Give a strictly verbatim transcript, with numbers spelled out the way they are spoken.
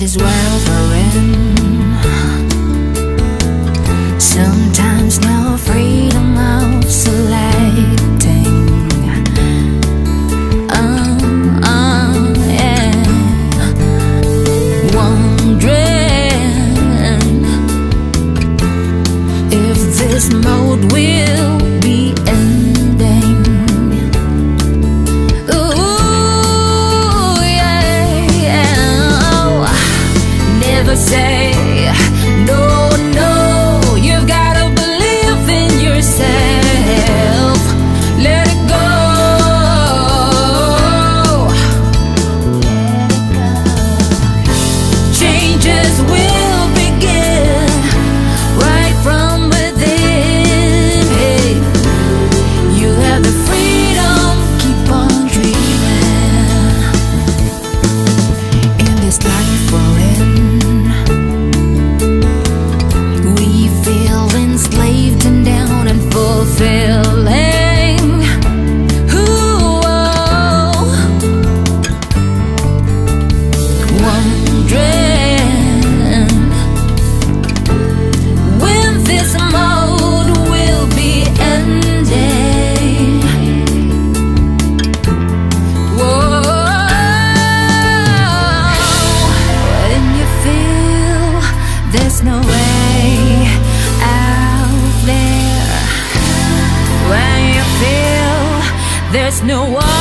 this world we're in. Sometimes no freedom of selecting. Uh, uh, yeah. Wondering if this mode will be ending. Ooh, yeah, yeah. Oh, never say no, no. You've got to believe in yourself. Let it go. Changes will begin right from within. Hey, you have the freedom, keep on dreaming. In this life we're in, we feel enslaved and down and fulfilling. Ooh, oh. Wondering when this mode will be ending. Whoa. When you feel there's no way out there, when you feel there's no one